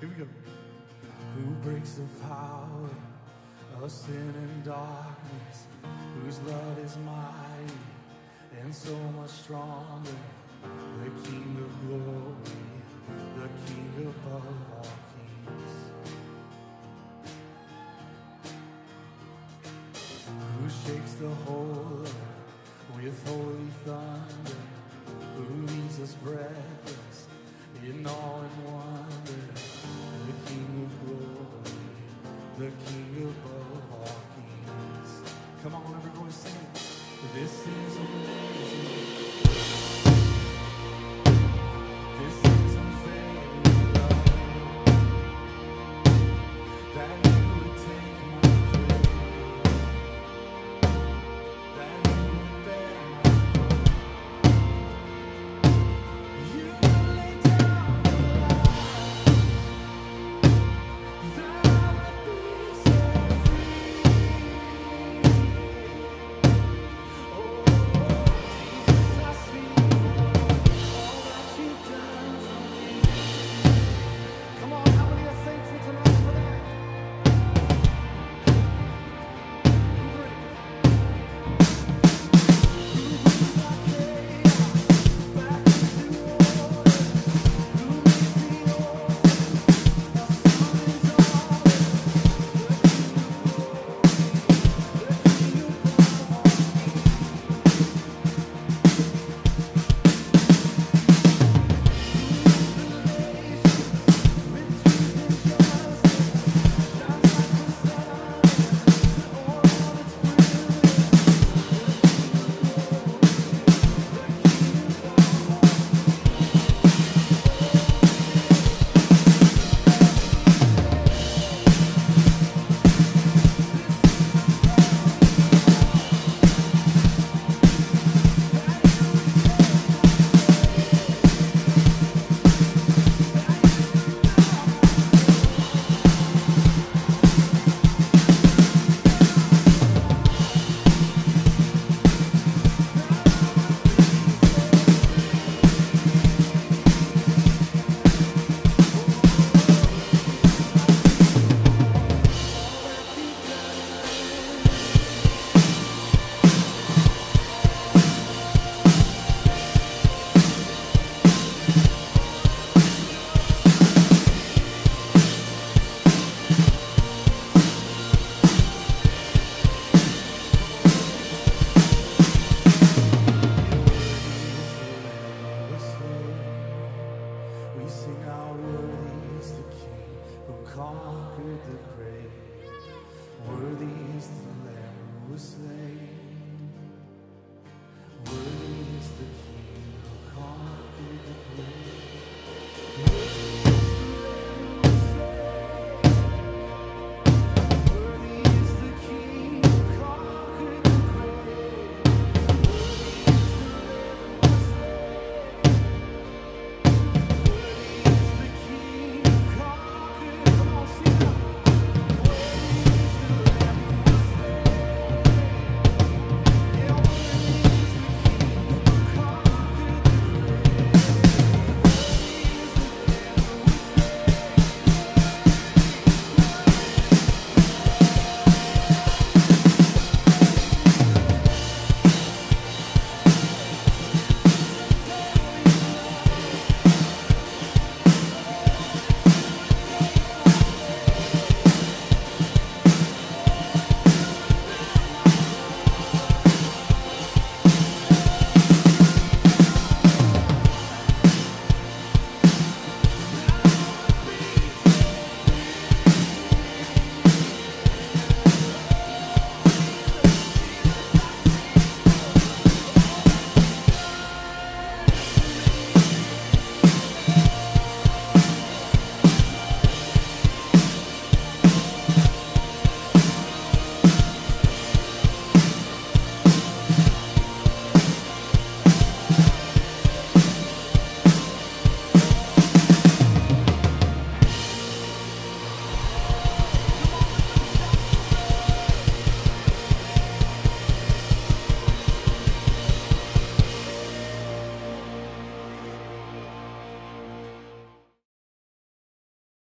Here we go. Who breaks the power of sin and darkness, whose love is mighty and so much stronger, the King of glory, the King above all kings. Who shakes the whole earth with holy thunder, who leaves us breathless in awe and wonder, the King of glory, the King above all kings. Come on, every voice sing it. This is amazing. This is unfailing love, that you would take my place, that you would bear my cross. You would lay down your life, that I would be set free. Oh, Jesus, I sing for all that you've done for me. Come on, how many are thankful tonight for that? Who brings our chaos back into order? Who makes the orphan a son and daughter? The King of glory, the King above all kings. We sing out, worthy is the King who conquered the grave. Worthy is the Lamb who was slain.